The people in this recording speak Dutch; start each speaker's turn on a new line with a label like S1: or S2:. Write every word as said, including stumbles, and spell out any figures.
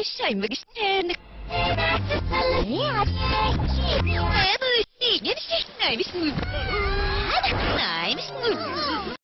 S1: Schijn me gestaan. Ja, nee, maar zie je, dit is niet. Nee, dit is niet. Nee, dit is niet.